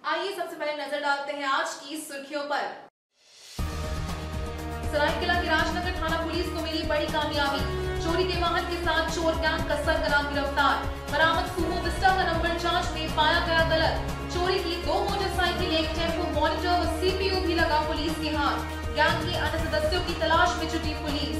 आइए सबसे पहले नजर डालते हैं आज की सुर्खियों पर। सरायकेला की राजनगर थाना पुलिस को मिली बड़ी कामयाबी। चोरी के वाहन के साथ चोर गैंग का सरगना गिरफ्तार। बरामद सुमो विस्टा का नंबर जांच में पाया गया गलत। चोरी की 2 मोटरसाइकिल, एक टेम्पो, मॉनिटर व सीपीयू भी लगा पुलिस के हाथ। गैंग के अन्य सदस्यों की तलाश में जुटी पुलिस।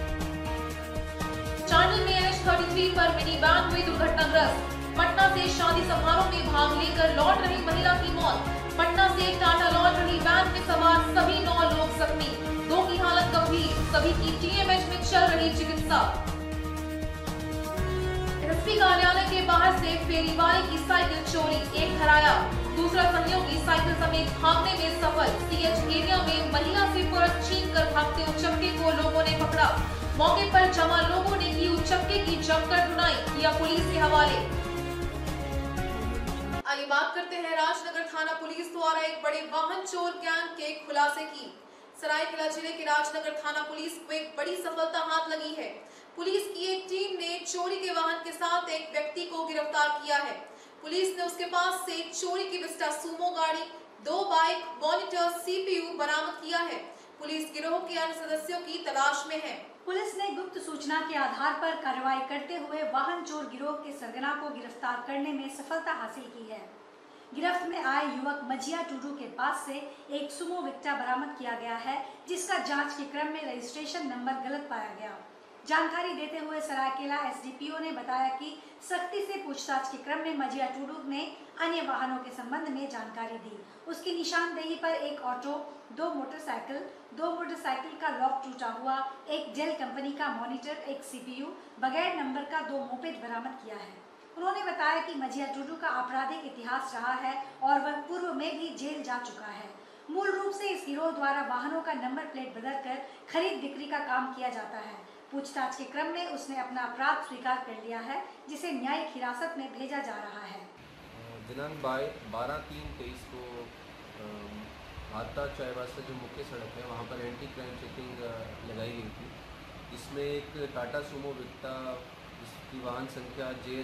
चांडिल में NH-33 पर मिनी वैन हुई दुर्घटनाग्रस्त। पटना से शादी समारोह में भाग लेकर लौट रही महिला की मौत। पटना से टाटा लौट रही वैन में सवार सभी 9 लोग जख्मी, 2 की हालत गंभीर, सभी की TMH में चल रही चिकित्सा। एसपी कार्यालय के बाहर से फेरी वाले की साइकिल चोरी, एक धराया, दूसरा सहयोगी साइकिल समेत भागने में सफल। CH एरिया में महिला से पर्स छीन कर भागते उचक्के को लोगों ने पकड़ा। मौके पर जमा लोगों ने की उचक्के की जमकर धुनाई, किया पुलिस के हवाले। आइए बात करते हैं राजनगर थाना पुलिस द्वारा एक बड़े वाहन चोर गैंग के खुलासे की। सरायकेला जिले के राजनगर थाना पुलिस को एक बड़ी सफलता हाथ लगी है। पुलिस की एक टीम ने चोरी के वाहन के साथ एक व्यक्ति को गिरफ्तार किया है। पुलिस ने उसके पास से चोरी की विस्टा सुमो गाड़ी, 2 बाइक, मॉनिटर, CPU बरामद किया है। पुलिस गिरोह के अन्य सदस्यों की तलाश में है। पुलिस ने गुप्त सूचना के आधार पर कार्रवाई करते हुए वाहन चोर गिरोह के सरगना को गिरफ्तार करने में सफलता हासिल की है। गिरफ्त में आए युवक मजिया टूडू के पास से एक सुमो विक्टा बरामद किया गया है, जिसका जांच के क्रम में रजिस्ट्रेशन नंबर गलत पाया गया। जानकारी देते हुए सरायकेला SDPO ने बताया कि सख्ती से पूछताछ के क्रम में मजिया टूडू ने अन्य वाहनों के संबंध में जानकारी दी। उसकी निशानदेही पर एक ऑटो, 2 मोटरसाइकिल का लॉक टूटा हुआ, एक डेल कंपनी का मॉनिटर, एक CPU, बगैर नंबर का 2 मोपेड बरामद किया है। उन्होंने बताया कि मजिया टूडू का आपराधिक इतिहास रहा है और वह पूर्व में भी जेल जा चुका है। मूल रूप से इस गिरोह द्वारा वाहनों का नंबर प्लेट बदलकर खरीद बिक्री का काम किया जाता है। पूछताछ के क्रम में उसने अपना अपराध स्वीकार कर लिया है, जिसे न्यायिक हिरासत में भेजा जा रहा है। दिनांक 12/3/23 को हाता चायवासा जो मुख्य सड़क है वहाँ पर एंटी क्राइम चेकिंग लगाई गई थी, जिसमें एक टाटा सुमो विक्टा जिसकी वाहन संख्या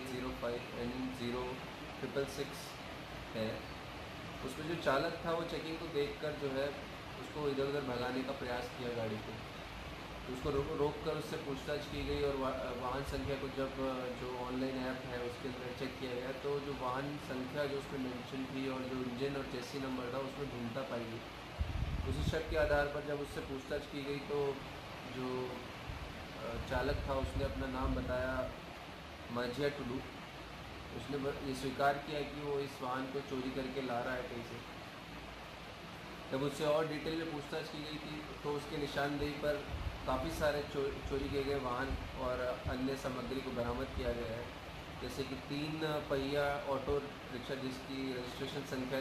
JH05N0666 है। उसमें जो चालक था वो चेकिंग को देखकर जो है उसको इधर उधर भगाने का प्रयास किया गाड़ी को, तो उसको रोक कर उससे पूछताछ की गई और वाहन संख्या को जब जो ऑनलाइन ऐप है उसके अंदर चेक किया गया तो जो वाहन संख्या जो उसमें मेंशन थी और जो इंजन और चेसी नंबर था उसमें भिन्नता पाई गई। उसी शक के आधार पर जब उससे पूछताछ की गई तो जो चालक था उसने अपना नाम बताया मजिया टूडू। उसने ये स्वीकार किया कि वो इस वाहन को चोरी करके ला रहा है कहीं से। जब उससे और डिटेल में पूछताछ की गई थी तो उसके निशानदेही पर काफ़ी सारे चोरी किए गए वाहन और अन्य सामग्री को बरामद किया गया है, जैसे कि 3 पहिया ऑटो रिक्शा जिसकी रजिस्ट्रेशन संख्या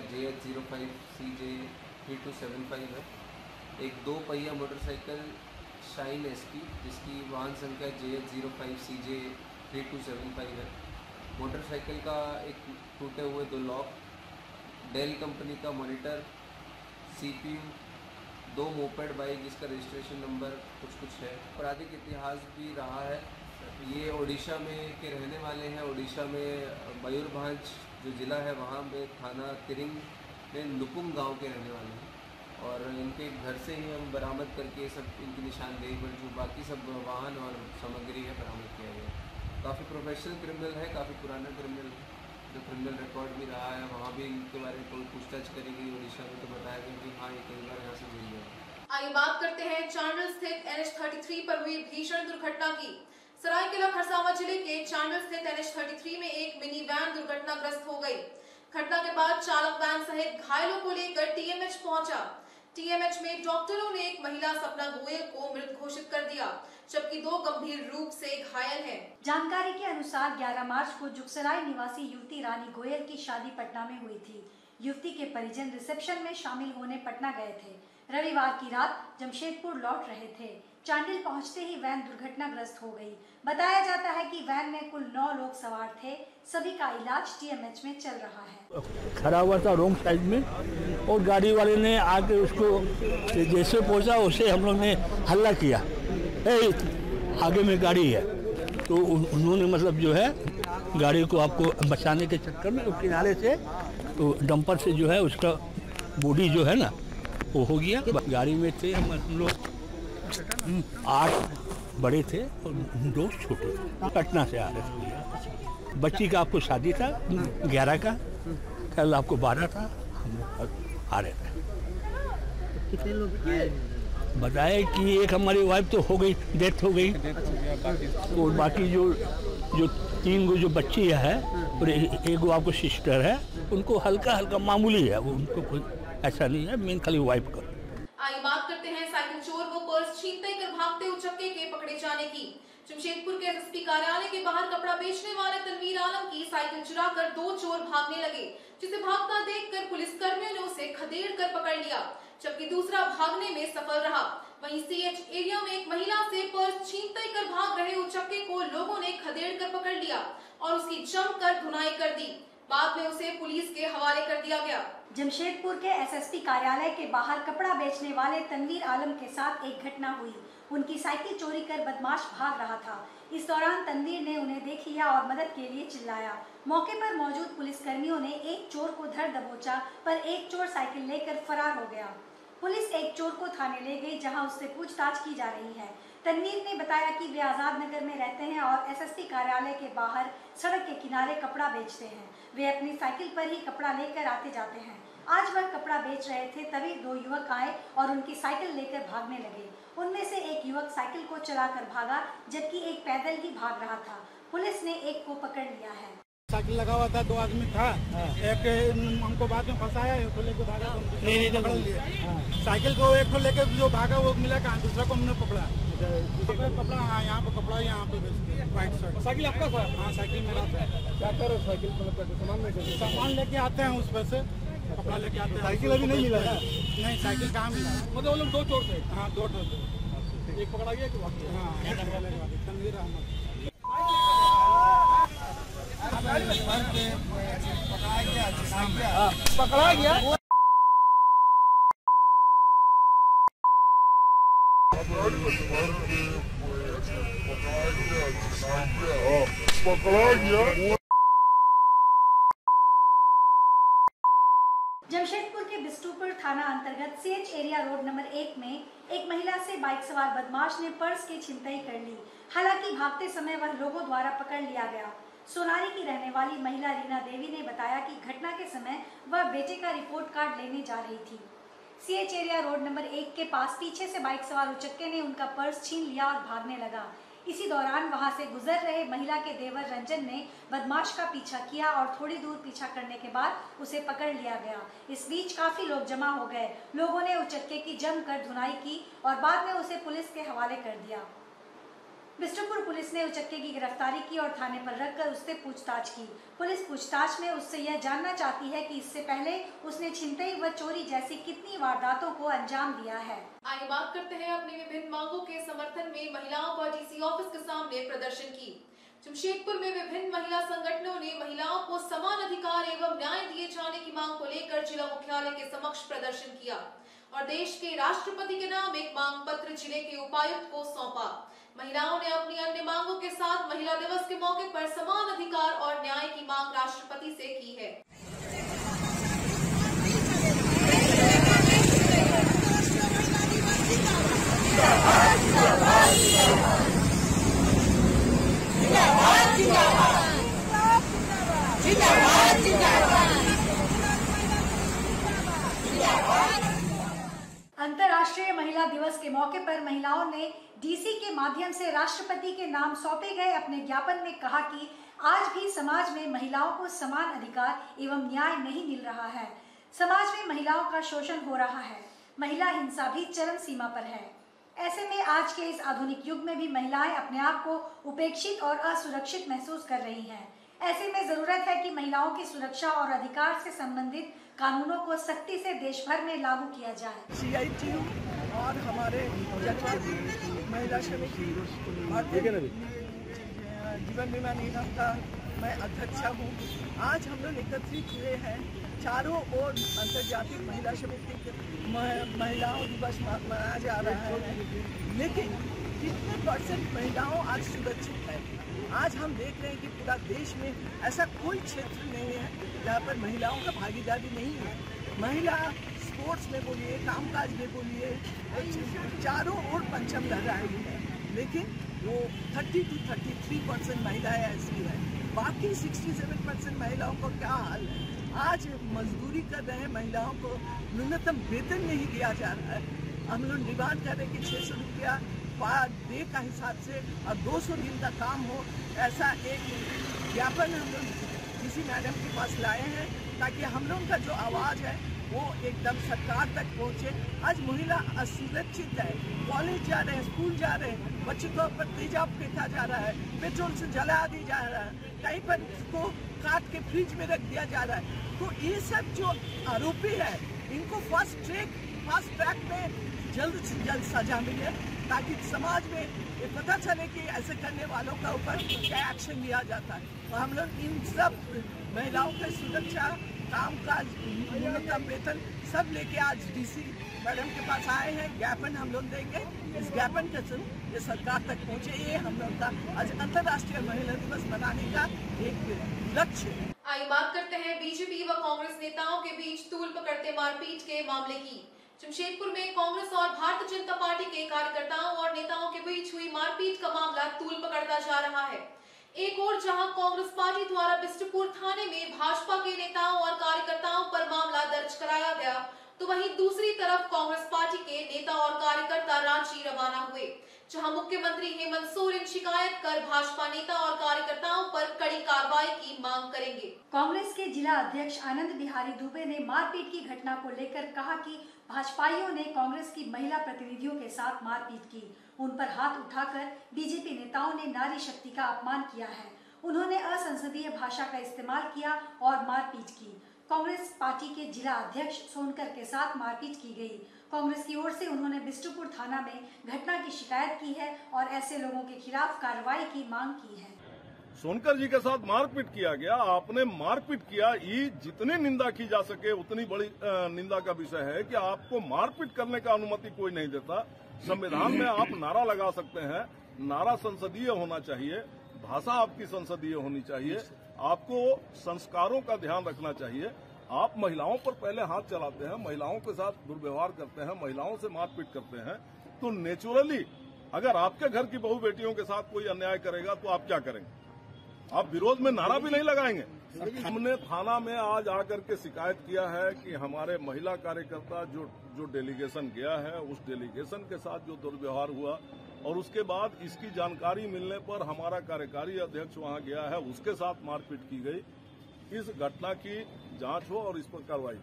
JH05CJ3275 है, एक 2 पहिया मोटरसाइकिल शाइन SP जिसकी वाहन संख्या JH05CJ3275 है, मोटरसाइकिल का एक टूटे हुए 2 लॉक, डेल कंपनी का मॉनिटर, CPU, 2 मोपेड बाइक जिसका रजिस्ट्रेशन नंबर कुछ है। आपराधिक इतिहास भी रहा है। ये ओडिशा में के रहने वाले हैं। ओडिशा में मयूरभंज जो ज़िला है वहाँ में थाना तिरिंग में लुपुंग गांव के रहने वाले हैं और इनके घर से ही हम बरामद करके सब इनकी निशानदेही पर जो बाकी सब वाहन और सामग्री है बरामद किया गया। काफ़ी प्रोफेशनल क्रिमिनल है, काफ़ी पुराना क्रिमिनल है, जो क्रिमिनल रिकॉर्ड भी रहा है। वहाँ भी इनके बारे में कोई पूछताछ करी गई ओडिशा में तो बताया गया कि हाँ ये कई बार यहाँ से मिल गया। आइए बात करते हैं चांडिल स्थित NH-33 पर हुई भीषण दुर्घटना की। सरायकेला खरसावां जिले के चांडिल स्थित NH-33 में एक मिनी वैन दुर्घटनाग्रस्त हो गई। घटना के बाद चालक वैन सहित घायलों को लेकर TMH पहुंचा। TMH में डॉक्टरों ने एक महिला सपना गोयल को मृत घोषित कर दिया, जबकि 2 गंभीर रूप से घायल हैं। जानकारी के अनुसार 11 मार्च को जुगसराय निवासी युवती रानी गोयल की शादी पटना में हुई थी। युवती के परिजन रिसेप्शन में शामिल होने पटना गए थे। रविवार की रात जमशेदपुर लौट रहे थे। चांडिल पहुंचते ही वैन दुर्घटनाग्रस्त हो गई। बताया जाता है कि वैन में कुल 9 लोग सवार थे। सभी का इलाज TMH में चल रहा है। खड़ा हुआ था रोंग साइड में और गाड़ी वाले ने आके उसको जैसे पहुंचा उसे हम लोग ने हल्ला किया, आगे में गाड़ी है, तो उन्होंने मतलब जो है गाड़ी को आपको बचाने के चक्कर में किनारे से तो डंपर से जो है उसका बॉडी जो है ना वो हो गया। गाड़ी में थे हम लोग 8 बड़े थे और 2 छोटे थे। पटना से आ रहे थे। बच्ची का आपको शादी था 11 का, कल आपको 12 था, हम लोग आ रहे थे। कितने लोग आए? बताए कि एक हमारी वाइफ तो हो गई, डेथ हो गई, और बाकी जो 3 जो बच्ची है और एक आपको सिस्टर है, उनको हल्का हल्का मामूली है, वो उनको कोई ऐसा नहीं है, मेन खाली वाइफ का। आइए बात करते हैं साइकिल चोर व पर्स छीनते कर भागते उचक्के के पकड़े जाने की। जमशेदपुर के एसएसपी कार्यालय के बाहर कपड़ा बेचने वाले तनवीर आलम की साइकिल चुराकर 2 चोर भागने लगे, जिसे भागता देखकर पुलिस कर्मियों ने उसे खदेड़ कर पकड़ लिया, जबकि दूसरा भागने में सफल रहा। वहीं सीएच एरिया में एक महिला से पर्स छीनते कर भाग रहे उचक्के को लोगों ने खदेड़ कर पकड़ लिया और उसकी जमकर धुनाई कर दी। बाद में उसे पुलिस के हवाले कर दिया गया। जमशेदपुर के एसएसपी कार्यालय के बाहर कपड़ा बेचने वाले तनवीर आलम के साथ एक घटना हुई। उनकी साइकिल चोरी कर बदमाश भाग रहा था। इस दौरान तनवीर ने उन्हें देख लिया और मदद के लिए चिल्लाया। मौके पर मौजूद पुलिसकर्मियों ने एक चोर को धर दबोचा, पर एक चोर साइकिल लेकर फरार हो गया। पुलिस एक चोर को थाने ले गई, जहां उससे पूछताछ की जा रही है। तनवीर ने बताया कि वे आजाद नगर में रहते हैं और एसएसपी कार्यालय के बाहर सड़क के किनारे कपड़ा बेचते हैं। वे अपनी साइकिल पर ही कपड़ा लेकर आते जाते हैं। आज वह कपड़ा बेच रहे थे, तभी 2 युवक आए और उनकी साइकिल लेकर भागने लगे। उनमें से एक युवक साइकिल को चलाकर भागा, जबकि एक पैदल ही भाग रहा था। पुलिस ने एक को पकड़ लिया है। साइकिल लगा हुआ था, 2 आदमी था, एक हमको बाद में फंसाया, एक को लेके भागा, नहीं पकड़ लिए। साइकिल को एक को लेके जो भागा वो मिला कहाँ, दूसरा को हमने पकड़ा। कपड़ा हाँ, यहाँ पे कपड़ा, यहाँ पे वाइट शर्ट। साइकिल आपका था? हाँ, साइकिल मेरा था। क्या करो साइकिल सामान लेके आते हैं, उस पर से कपड़ा लेके आते हैं। साइकिल अभी नहीं मिला है? नहीं, साइकिल कहाँ मिला? मतलब वो लोग 2 चोर थे? हाँ, 2 चोर थे। एक पकड़ा गया? हाँ, तनवीर अहमद पकड़ा गया। जमशेदपुर के बिस्टूपुर थाना अंतर्गत सीएच एरिया रोड नंबर 1 में एक महिला से बाइक सवार बदमाश ने पर्स की छिनतई कर ली। हालांकि भागते समय वह लोगों द्वारा पकड़ लिया गया। सोनारी की रहने वाली महिला रीना देवी ने बताया कि घटना के समय वह बेटे का रिपोर्ट कार्ड लेने जा रही थी। सीएच एरिया रोड नंबर 1 के पास पीछे से बाइक सवार उचक्के ने उनका पर्स छीन लिया और भागने लगा। इसी दौरान वहां से गुजर रहे महिला के देवर रंजन ने बदमाश का पीछा किया और थोड़ी दूर पीछा करने के बाद उसे पकड़ लिया गया। इस बीच काफी लोग जमा हो गए। लोगों ने उचक्के की जमकर धुनाई की और बाद में उसे पुलिस के हवाले कर दिया। बिस्टूपुर पुलिस ने उचक्के की गिरफ्तारी की और थाने पर रखकर उससे पूछताछ की। पुलिस पूछताछ में उससे यह जानना चाहती है कि इससे पहले उसने छिनतई व चोरी जैसी कितनी वारदातों को अंजाम दिया है। आइए बात करते हैं अपनी विभिन्न मांगों के समर्थन में महिलाओं का डीसी ऑफिस के सामने प्रदर्शन की। जमशेदपुर में विभिन्न महिला संगठनों ने महिलाओं को समान अधिकार एवं न्याय दिए जाने की मांग को लेकर जिला मुख्यालय के समक्ष प्रदर्शन किया और देश के राष्ट्रपति के नाम एक मांग पत्र जिले के उपायुक्त को सौंपा। महिलाओं ने अपनी अन्य मांगों के साथ महिला दिवस के मौके पर समान अधिकार और न्याय की मांग राष्ट्रपति से की है। अंतर्राष्ट्रीय महिला दिवस के मौके पर महिलाओं ने डीसी के माध्यम से राष्ट्रपति के नाम सौंपे गए अपने ज्ञापन में कहा कि आज भी समाज में महिलाओं को समान अधिकार एवं न्याय नहीं मिल रहा है। समाज में महिलाओं का शोषण हो रहा है। महिला हिंसा भी चरम सीमा पर है। ऐसे में आज के इस आधुनिक युग में भी महिलाएं अपने आप को उपेक्षित और असुरक्षित महसूस कर रही हैं। ऐसे में जरूरत है कि महिलाओं की सुरक्षा और अधिकार से संबंधित कानूनों को सख्ती से देश भर में लागू किया जाए। CITU और हमारे महिला समिति जीवन बीमा निगम का मैं अध्यक्षा हूँ। आज हम लोग एकत्रित हुए हैं। चारों ओर अंतर्जातीय महिला समिति महिलाओं दिवस मनाया जा रहा है, लेकिन कितने % महिलाओं आज सुरक्षित है? आज हम देख रहे हैं कि पूरा देश में ऐसा कोई क्षेत्र नहीं है जहाँ पर महिलाओं का भागीदारी नहीं है। महिला स्पोर्ट्स में बोलिए, कामकाज में बोलिए, चारों ओर परचम लहरा रही है, लेकिन वो 30 to 33% महिलाएं ऐसी है। बाकी 67% महिलाओं को क्या हाल है? आज मजदूरी कर रहे हैं महिलाओं को न्यूनतम वेतन नहीं दिया जा रहा है। हम लोग डिमांड कर रहे हैं कि 600 रुपया पर डे का हिसाब से और 200 दिन का काम हो, ऐसा एक ज्ञापन हम लोग किसी मैडम के पास लाए हैं ताकि हम लोग का जो आवाज़ है वो एकदम सरकार तक पहुँचे। आज महिला असुरक्षित है, कॉलेज जा रहे हैं, स्कूल जा रहे हैं, बच्चों के ऊपर तेजाब फेंका जा रहा है, पेट्रोल से जला दी जा रहा है, कहीं पर उसको काट के फ्रिज में रख दिया जा रहा है। तो ये सब जो आरोपी है इनको फास्ट ट्रैक में जल्द से जल्द सजा मिले ताकि समाज में ये पता चले कि ऐसे करने वालों का ऊपर क्या एक्शन लिया जाता है। तो हम लोग इन सब महिलाओं की सुरक्षा, कामकाज, न्यूनतम वेतन सब लेके आज डीसी मैडम के पास आए हैं। ज्ञापन हम लोग देंगे, इस ज्ञापन के थ्रू ये सरकार तक पहुँचे। ये हम लोग का आज अंतर्राष्ट्रीय महिला दिवस मनाने का एक लक्ष्य है। आइए बात करते हैं बीजेपी व कांग्रेस नेताओं के बीच तूल पकड़ते मारपीट के मामले की। जमशेदपुर में कांग्रेस और भारतीय जनता पार्टी के कार्यकर्ताओं और नेताओं के बीच हुई मारपीट का मामला तूल पकड़ता जा रहा है। एक और जहां कांग्रेस पार्टी द्वारा बिष्टुपुर थाने में भाजपा के नेताओं और कार्यकर्ताओं पर मामला दर्ज कराया गया, तो वहीं दूसरी तरफ कांग्रेस पार्टी के नेता और कार्यकर्ता रांची रवाना हुए, जहां मुख्यमंत्री हेमंत सोरेन शिकायत कर भाजपा नेता और कार्यकर्ताओं पर कड़ी कार्रवाई की मांग करेंगे। कांग्रेस के जिला अध्यक्ष आनंद बिहारी दुबे ने मारपीट की घटना को लेकर कहा कि भाजपाइयों ने कांग्रेस की महिला प्रतिनिधियों के साथ मारपीट की, उन पर हाथ उठाकर बीजेपी नेताओं ने नारी शक्ति का अपमान किया है। उन्होंने असंसदीय भाषा का इस्तेमाल किया और मारपीट की। कांग्रेस पार्टी के जिला अध्यक्ष सोनकर के साथ मारपीट की गई। कांग्रेस की ओर से उन्होंने बिष्टुपुर थाना में घटना की शिकायत की है और ऐसे लोगों के खिलाफ कार्रवाई की मांग की है। सोनकर जी के साथ मारपीट किया गया, आपने मारपीट किया, ये जितनी निंदा की जा सके उतनी बड़ी निंदा का विषय है कि आपको मारपीट करने का अनुमति कोई नहीं देता। संविधान में आप नारा लगा सकते हैं, नारा संसदीय होना चाहिए, भाषा आपकी संसदीय होनी चाहिए, आपको संस्कारों का ध्यान रखना चाहिए। आप महिलाओं पर पहले हाथ चलाते हैं, महिलाओं के साथ दुर्व्यवहार करते हैं, महिलाओं से मारपीट करते हैं, तो नेचुरली अगर आपके घर की बहू बेटियों के साथ कोई अन्याय करेगा तो आप क्या करेंगे? आप विरोध में नारा भी नहीं लगाएंगे। हमने थाना में आज आकर के शिकायत किया है कि हमारे महिला कार्यकर्ता जो डेलीगेशन गया है उस डेलीगेशन के साथ जो दुर्व्यवहार हुआ और उसके बाद इसकी जानकारी मिलने पर हमारा कार्यकारी अध्यक्ष वहां गया है, उसके साथ मारपीट की गई। इस घटना की जांच हो और इस पर कार्रवाई,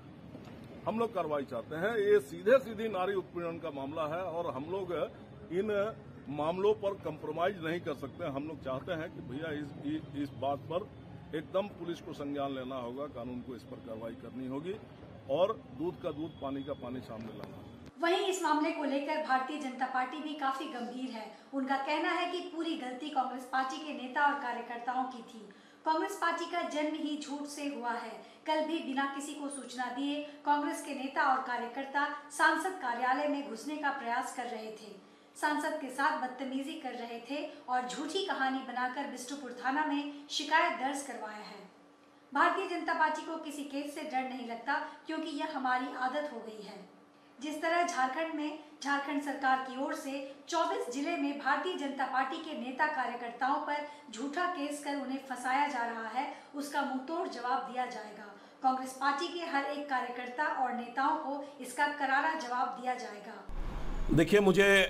हम लोग कार्रवाई चाहते हैं। ये सीधी नारी उत्पीड़न का मामला है और हम लोग इन मामलों पर कंप्रोमाइज नहीं कर सकते। हम लोग चाहते हैं कि भैया इस बात पर एकदम पुलिस को संज्ञान लेना होगा, कानून को इस पर कार्रवाई करनी होगी और दूध का दूध, पानी का पानी सामने लाना होगा। वहीं इस मामले को लेकर भारतीय जनता पार्टी भी काफी गंभीर है। उनका कहना है कि पूरी गलती कांग्रेस पार्टी के नेता और कार्यकर्ताओं की थी। कांग्रेस पार्टी का जन्म ही झूठ से हुआ है। कल भी बिना किसी को सूचना दिए कांग्रेस के नेता और कार्यकर्ता सांसद कार्यालय में घुसने का प्रयास कर रहे थे, सांसद के साथ बदतमीजी कर रहे थे और झूठी कहानी बनाकर बिष्टुपुर थाना में शिकायत दर्ज करवाया है। भारतीय जनता पार्टी को किसी केस से डर नहीं लगता क्योंकि यह हमारी आदत हो गई है। जिस तरह झारखंड में झारखंड सरकार की ओर से 24 जिले में भारतीय जनता पार्टी के नेता कार्यकर्ताओं पर झूठा केस कर उन्हें फंसाया जा रहा है, उसका मुंहतोड़ जवाब दिया जाएगा। कांग्रेस पार्टी के हर एक कार्यकर्ता और नेताओं को इसका करारा जवाब दिया जाएगा। देखिए, मुझे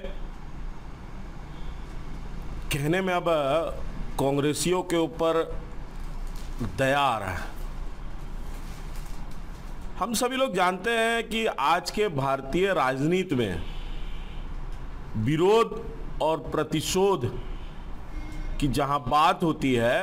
कहने में अब कांग्रेसियों के ऊपर दया आ रहा है। हम सभी लोग जानते हैं कि आज के भारतीय राजनीति में विरोध और प्रतिशोध की जहां बात होती है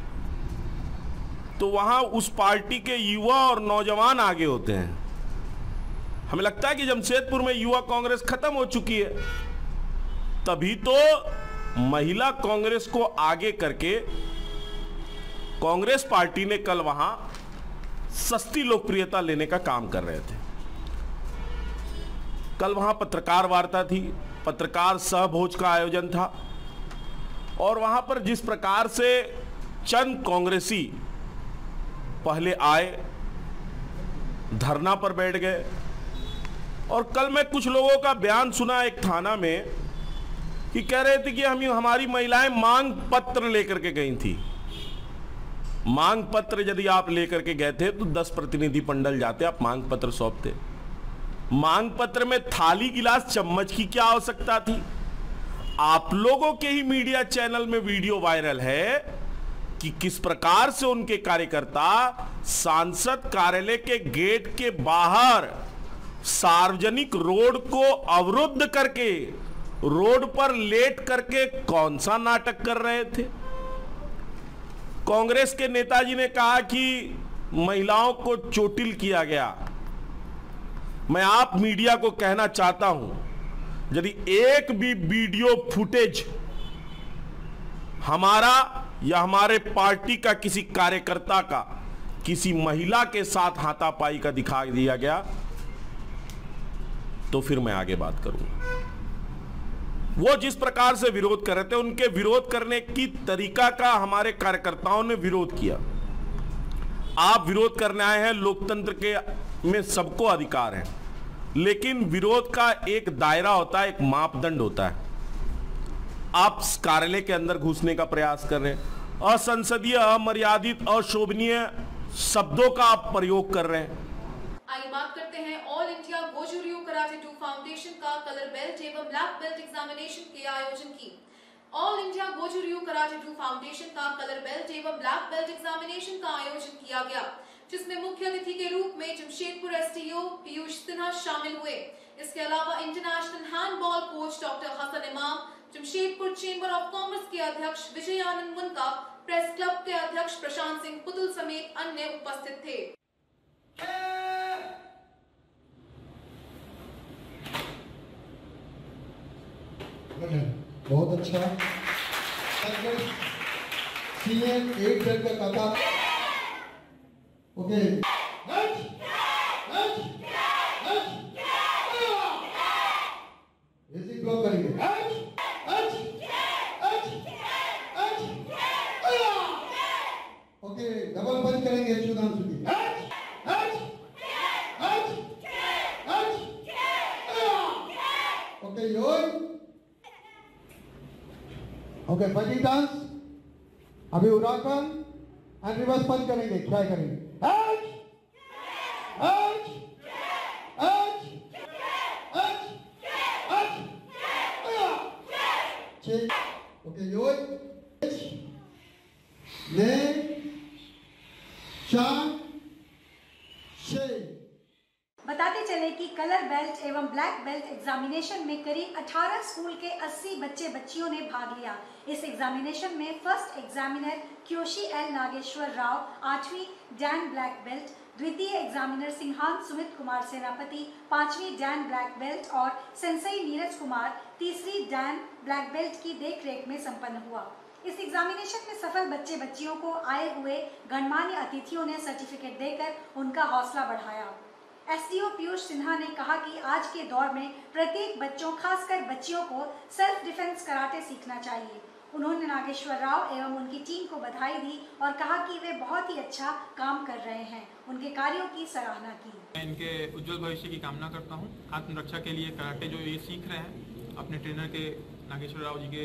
तो वहां उस पार्टी के युवा और नौजवान आगे होते हैं। हमें लगता है कि जमशेदपुर में युवा कांग्रेस खत्म हो चुकी है, तभी तो महिला कांग्रेस को आगे करके कांग्रेस पार्टी ने कल वहां सस्ती लोकप्रियता लेने का काम कर रहे थे। कल वहां पत्रकार वार्ता थी, पत्रकार सहभोज का आयोजन था और वहां पर जिस प्रकार से चंद कांग्रेसी पहले आए, धरना पर बैठ गए और कल मैं कुछ लोगों का बयान सुना एक थाना में कि कह रहे थे कि हमारी महिलाएं मांग पत्र लेकर के गई थी। मांग पत्र यदि आप लेकर के गए थे तो 10 प्रतिनिधि मंडल जाते, आप मांग पत्र सौंपते। मांग पत्र में थाली गिलास चम्मच की क्या आवश्यकता थी? आप लोगों के ही मीडिया चैनल में वीडियो वायरल है कि किस प्रकार से उनके कार्यकर्ता सांसद कार्यालय के गेट के बाहर सार्वजनिक रोड को अवरुद्ध करके रोड पर लेट करके कौन सा नाटक कर रहे थे। कांग्रेस के नेताजी ने कहा कि महिलाओं को चोटिल किया गया। मैं आप मीडिया को कहना चाहता हूं, यदि एक भी वीडियो फुटेज हमारा या हमारे पार्टी का किसी कार्यकर्ता का किसी महिला के साथ हाथापाई का दिखा दिया गया तो फिर मैं आगे बात करूंगा। वो जिस प्रकार से विरोध कर रहे थे, उनके विरोध करने की तरीका का हमारे कार्यकर्ताओं ने विरोध किया। आप विरोध करने आए हैं, लोकतंत्र के में सबको अधिकार है, लेकिन विरोध का एक दायरा होता है, एक मापदंड होता है। आप कार्यालय के अंदर घुसने का प्रयास कर रहे हैं, असंसदीय, अमर्यादित, अशोभनीय शब्दों का आप प्रयोग कर रहे हैं। आइए बात करते हैं ऑल इंडिया गोजू-रyu कराटे 2 फाउंडेशन का कलर बेल्ट एवं ब्लैक बेल्ट एग्जामिनेशन के आयोजन की। ऑल इंडिया गोजू-रyu कराटे 2 फाउंडेशन का कलर बेल्ट एवं ब्लैक बेल्ट एग्जामिनेशन का आयोजन किया गया, जिसमें मुख्य अतिथि के रूप में जमशेदपुर एसडीओ पीयूष सिन्हा शामिल हुए। इसके अलावा international handball coach doctor Hasan Imam, Jamshedpur chamber of commerce के अध्यक्ष विजय आनंद मुनका, प्रेस क्लब के अध्यक्ष प्रशांत सिंह पुतुल समेत अन्य उपस्थित थे। बहुत अच्छा। सीएम 8 बेल्ट का काटा। ओके, बेसिक ब्लॉक करेंगे। ओके, डबल पंच करेंगे सुधांशु की। Okay, your okay, fighting dance. अभी उड़ाकर एंड रिवर्स पंच करेंगे, ट्राई करेंगे। ओके, योर ले बताते चले कि कलर बेल्ट एवं ब्लैक बेल्ट एग्जामिनेशन में करीब 18 स्कूल के 80 बच्चे बच्चियों ने भाग लिया। इस एग्जामिनेशन में first examiner kyoshi L Nageshwar Rao 8वीं डैन ब्लैक बेल्ट, द्वितीय एग्जामिनर सिंहान सुमित कुमार सेनापति 5वीं डैन ब्लैक बेल्ट और सेंसई नीरज कुमार 3री डैन ब्लैक बेल्ट की देखरेख में संपन्न हुआ। इस एग्जामिनेशन में सफल बच्चे बच्चियों को आए हुए गणमान्य अतिथियों ने सर्टिफिकेट देकर उनका हौसला बढ़ाया। एसडीओ पीयूष सिन्हा ने कहा कि आज के दौर में प्रत्येक बच्चों, खासकर बच्चियों को सेल्फ डिफेंस कराटे सीखना चाहिए। उन्होंने नागेश्वर राव एवं उनकी टीम को बधाई दी और कहा कि वे बहुत ही अच्छा काम कर रहे हैं, उनके कार्यों की सराहना की। मैं इनके उज्जवल भविष्य की कामना करता हूं। आत्मरक्षा के लिए कराटे जो ये सीख रहे हैं अपने ट्रेनर के नागेश्वर राव जी के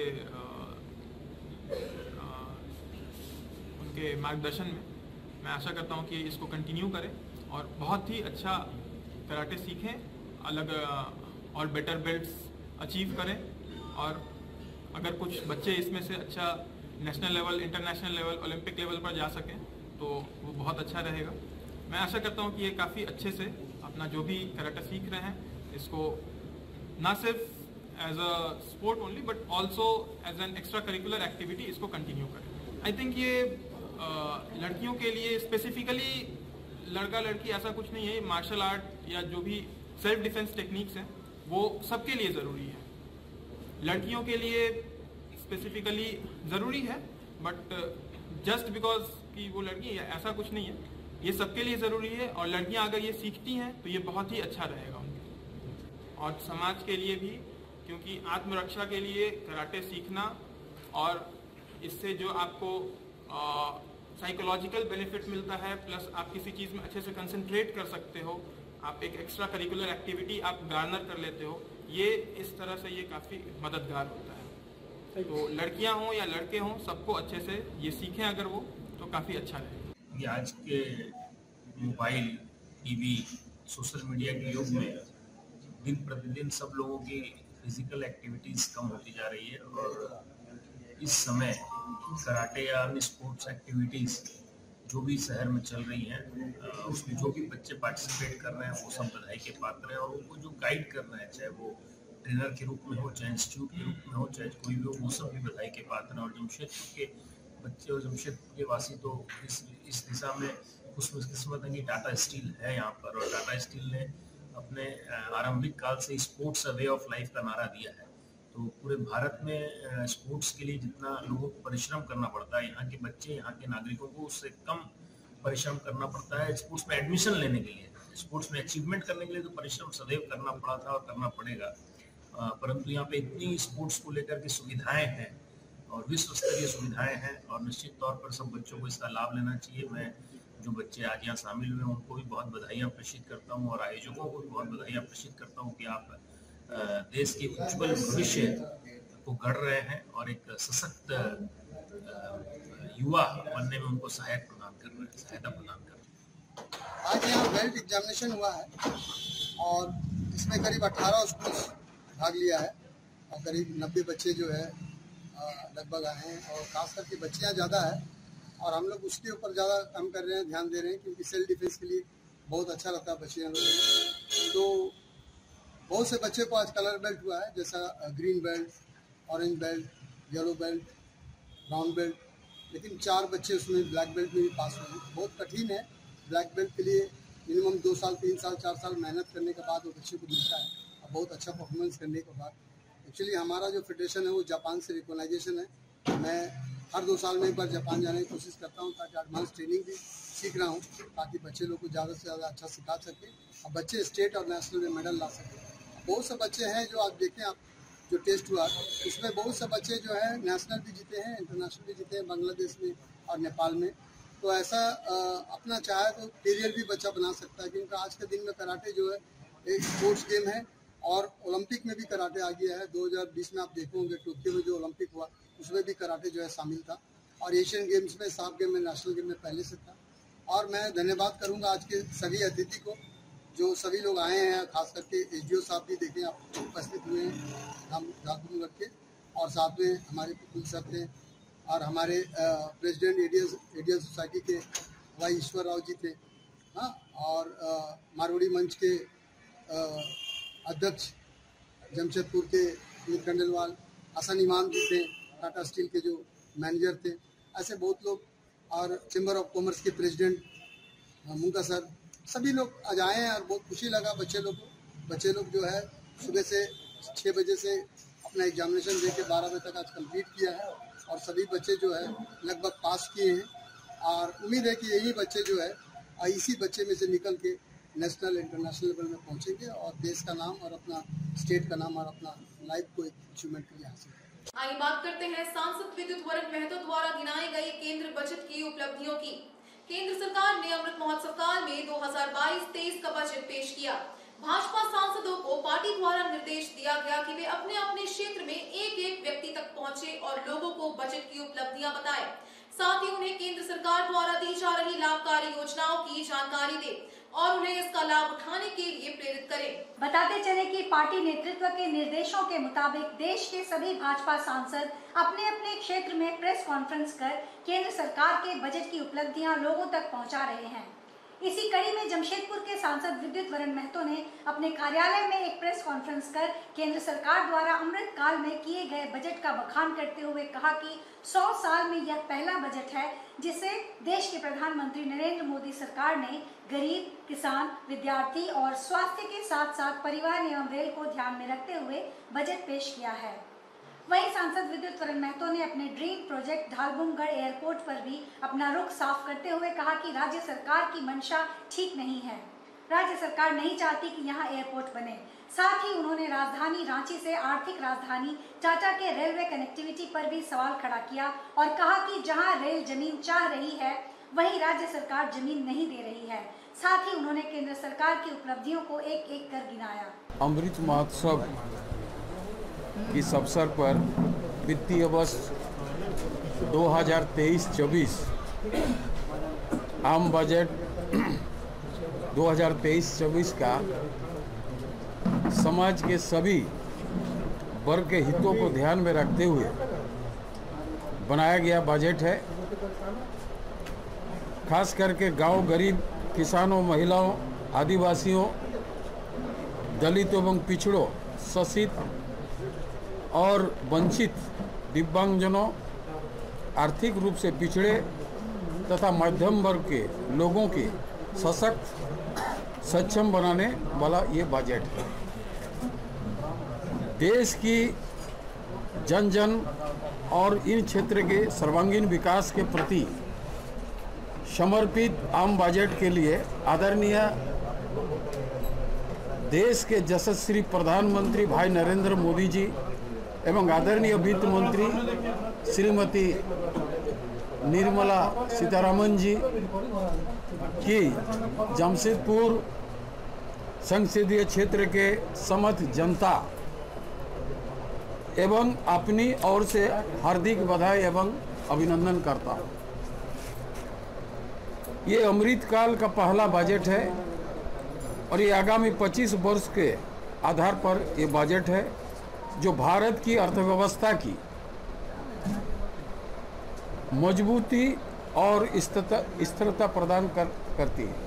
उनके मार्गदर्शन में, मैं आशा करता हूं कि इसको कंटिन्यू करें और बहुत ही अच्छा कराटे सीखें, अलग और बेटर बेल्ट्स अचीव करें। और अगर कुछ बच्चे इसमें से अच्छा national level, international level, Olympic level पर जा सकें तो वो बहुत अच्छा रहेगा। मैं आशा करता हूँ कि ये काफ़ी अच्छे से अपना जो भी कराटे सीख रहे हैं इसको ना सिर्फ as a sport only but also as an extra curricular activity इसको कंटिन्यू करें। आई थिंक ये लड़कियों के लिए स्पेसिफिकली, लड़का लड़की ऐसा कुछ नहीं है, मार्शल आर्ट या जो भी सेल्फ डिफेंस टेक्निक्स हैं वो सबके लिए ज़रूरी है। लड़कियों के लिए स्पेसिफिकली ज़रूरी है बट जस्ट बिकॉज कि वो लड़की है ऐसा कुछ नहीं है, ये सबके लिए ज़रूरी है। और लड़कियां अगर ये सीखती हैं तो ये बहुत ही अच्छा रहेगा उनके लिए और समाज के लिए भी क्योंकि आत्मरक्षा के लिए कराटे सीखना और इससे जो आपको साइकोलॉजिकल बेनिफिट मिलता है, प्लस आप किसी चीज़ में अच्छे से कंसंट्रेट कर सकते हो, आप एक एक्स्ट्रा करिकुलर एक्टिविटी आप गार्नर कर लेते हो, ये इस तरह से ये काफ़ी मददगार होता है। तो लड़कियां हों या लड़के हों, सबको अच्छे से ये सीखें अगर वो, तो काफ़ी अच्छा रहेगा। ये आज के मोबाइल, टीवी, सोशल मीडिया के युग में दिन प्रतिदिन सब लोगों की फिजिकल एक्टिविटीज़ कम होती जा रही है और इस समय कराटे या अन्य स्पोर्ट्स एक्टिविटीज़ जो भी शहर में चल रही हैं, उसमें जो भी बच्चे पार्टिसिपेट कर रहे हैं वो सब बधाई के पात्र हैं। और उनको जो गाइड कर रहे हैं, चाहे वो ट्रेनर के रूप में हो, चाहे इंस्टीट्यूट के रूप में हो, चाहे कोई भी हो, वो सब भी बधाई के पात्र हैं। और जमशेदपुर के बच्चे और जमशेदपुर के वासी तो इस दिशा में खुशकिस्मत है कि टाटा स्टील है यहाँ पर, और टाटा स्टील ने अपने आरंभिक काल से स्पोर्ट्स वे ऑफ लाइफ का नारा दिया है। तो पूरे भारत में स्पोर्ट्स के लिए जितना लोगों को परिश्रम करना पड़ता है, यहाँ के बच्चे, यहाँ के नागरिकों को उससे कम परिश्रम करना पड़ता है स्पोर्ट्स में एडमिशन लेने के लिए। स्पोर्ट्स में अचीवमेंट करने के लिए तो परिश्रम सदैव करना पड़ा था और करना पड़ेगा, परंतु यहाँ पे इतनी स्पोर्ट्स को लेकर के सुविधाएं हैं और विश्व स्तरीय सुविधाएं हैं, और निश्चित तौर पर सब बच्चों को इसका लाभ लेना चाहिए। मैं जो बच्चे आज यहाँ शामिल हुए उनको भी बहुत बधाइयाँ प्रेषित करता हूँ और आयोजकों को भी बहुत बधाइयाँ प्रेषित करता हूँ कि आप देश के उज्जवल भविष्य को गढ़ रहे हैं और एक सशक्त युवा बनने में उनको सहायता प्रदान कर रहे हैं। आज यहाँ बेल्ट एग्जामिनेशन हुआ है और इसमें करीब 18 स्कूल भाग लिया है और करीब 90 बच्चे जो है लगभग आए हैं, और खास करके बच्चियाँ ज़्यादा है और हम लोग उसके ऊपर ज़्यादा काम कर रहे हैं, ध्यान दे रहे हैं, क्योंकि सेल्फ डिफेंस के लिए बहुत अच्छा लगता है बच्चियाँ लोग। तो बहुत से बच्चे को आज कलर बेल्ट हुआ है, जैसा green belt, orange belt, yellow belt, brown belt, लेकिन 4 बच्चे उसमें ब्लैक बेल्ट में भी पास हुए हैं। बहुत कठिन है ब्लैक बेल्ट के लिए, मिनिमम 2 साल, 3 साल, 4 साल मेहनत करने के बाद वो बच्चे को मिलता है और बहुत अच्छा परफॉर्मेंस करने के बाद। एक्चुअली हमारा जो फेडरेशन है वो जापान से रिकॉग्नाइजेशन है। मैं हर 2 साल में एक बार जापान जाने की कोशिश करता हूँ ताकि एडवांस ट्रेनिंग भी सीख रहा हूँ, ताकि बच्चे लोग को ज़्यादा से ज़्यादा अच्छा सिखा सके और बच्चे स्टेट और नेशनल में मेडल ला सकें। बहुत से बच्चे हैं जो आप देखें, आप जो टेस्ट हुआ उसमें बहुत से बच्चे जो है नेशनल भी जीते हैं, इंटरनेशनल भी जीते हैं, बांग्लादेश में और नेपाल में। तो ऐसा अपना चाहे तो करियर भी बच्चा बना सकता है, क्योंकि आज के दिन में कराटे जो है एक स्पोर्ट्स गेम है और ओलंपिक में भी कराटे आ गया है। 2020 में आप देखे होंगे टोक्यो में जो ओलंपिक हुआ उसमें भी कराटे जो है शामिल था, और एशियन गेम्स में, साफ गेम में, नेशनल गेम में पहले से था। और मैं धन्यवाद करूँगा आज के सभी अतिथि को, जो सभी लोग आए हैं, खास करके एसडीओ साहब भी देखें आप उपस्थित हुए हैं हम झारखंड के, और साथ में हमारे कुल सर थे और हमारे प्रेसिडेंट एडियल सोसाइटी के वाई ईश्वर राव जी थे, हाँ, और मारवाड़ी मंच के अध्यक्ष जमशेदपुर के अमित खंडेलवाल, हसन इमाम जी थे, टाटा स्टील के जो मैनेजर थे, ऐसे बहुत लोग, और चैम्बर ऑफ कॉमर्स के प्रेसिडेंट मुंगा सर, सभी लोग आज आए हैं और बहुत खुशी लगा बच्चे लोग जो है सुबह से 6 बजे से अपना एग्जामिनेशन दे के 12 बजे तक आज कंप्लीट किया है और सभी बच्चे जो है लगभग पास किए हैं, और उम्मीद है कि यही बच्चे जो है इसी बच्चे में से निकल के नेशनल इंटरनेशनल लेवल में पहुंचेंगे और देश का नाम और अपना स्टेट का नाम और अपना लाइफ को एक अचीवमेंट के लिए हासिल करेंगे। आइए बात करते हैं सांसद विद्युत वरण महतो द्वारा गिनाई गई केंद्र बजट की उपलब्धियों की। केंद्र सरकार ने अमृत महोत्सव काल में 2022-23 का बजट पेश किया। भाजपा सांसदों को पार्टी द्वारा निर्देश दिया गया कि वे अपने अपने क्षेत्र में एक व्यक्ति तक पहुंचे और लोगों को बजट की उपलब्धियां बताएं। साथ ही उन्हें केंद्र सरकार द्वारा दी जा रही लाभकारी योजनाओं की जानकारी दे और उन्हें इसका लाभ उठाने के लिए प्रेरित करें। बताते चले कि पार्टी नेतृत्व के निर्देशों के मुताबिक देश के सभी भाजपा सांसद अपने अपने क्षेत्र में प्रेस कॉन्फ्रेंस कर केंद्र सरकार के बजट की उपलब्धियां लोगों तक पहुंचा रहे हैं। इसी कड़ी में जमशेदपुर के सांसद विद्युत वरण महतो ने अपने कार्यालय में एक प्रेस कॉन्फ्रेंस कर केंद्र सरकार द्वारा अमृत काल में किए गए बजट का बखान करते हुए कहा कि 100 साल में यह पहला बजट है जिसे देश के प्रधानमंत्री नरेंद्र मोदी सरकार ने गरीब, किसान, विद्यार्थी और स्वास्थ्य के साथ साथ परिवार एवं रेल को ध्यान में रखते हुए बजट पेश किया है। वहीं सांसद विद्युत वरण महतो ने अपने ड्रीम प्रोजेक्ट ढालबुमगढ़ एयरपोर्ट पर भी अपना रुख साफ करते हुए कहा कि राज्य सरकार की मंशा ठीक नहीं है। राज्य सरकार नहीं चाहती कि यहां एयरपोर्ट बने। साथ ही उन्होंने राजधानी रांची से आर्थिक राजधानी टाटा के रेलवे कनेक्टिविटी पर भी सवाल खड़ा किया और कहा कि जहां रेल जमीन चाह रही है वहीं राज्य सरकार जमीन नहीं दे रही है। साथ ही उन्होंने केंद्र सरकार की उपलब्धियों को एक एक कर गिनाया। अमृत महोत्सव इस अवसर पर वित्तीय वर्ष 2023-24 आम बजट 2023-24 का समाज के सभी वर्ग के हितों को ध्यान में रखते हुए बनाया गया बजट है। खास करके गांव, गरीब, किसानों, महिलाओं, आदिवासियों, दलितों एवं पिछड़ों, शोषित और वंचित, दिव्यांगजनों, आर्थिक रूप से पिछड़े तथा मध्यम वर्ग के लोगों के सशक्त सक्षम बनाने वाला ये बजट है। देश की जन जन और इन क्षेत्र के सर्वांगीण विकास के प्रति समर्पित आम बजट के लिए आदरणीय देश के यशस्वी प्रधानमंत्री भाई नरेंद्र मोदी जी एवं आदरणीय वित्त मंत्री श्रीमती निर्मला सीतारमण जी की जमशेदपुर संसदीय क्षेत्र के समस्त जनता एवं अपनी ओर से हार्दिक बधाई एवं अभिनंदन करता हूँ। ये अमृतकाल का पहला बजट है और ये आगामी 25 वर्ष के आधार पर ये बजट है जो भारत की अर्थव्यवस्था की मजबूती और स्थिरता प्रदान करती है।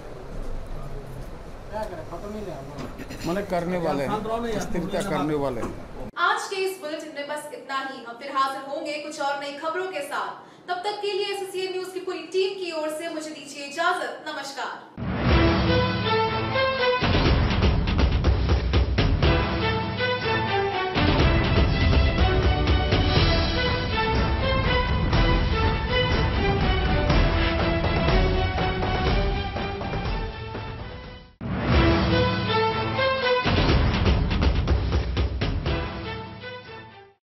मैंने करने वाले हैं, स्थिरता करने वाले हैं। आज के इस बुलेटिन में बस इतना ही। हम फिर हाजिर होंगे कुछ और नई खबरों के साथ। तब तक के लिए एसोसिएट न्यूज की पूरी टीम की ओर से मुझे दीजिए इजाजत। नमस्कार।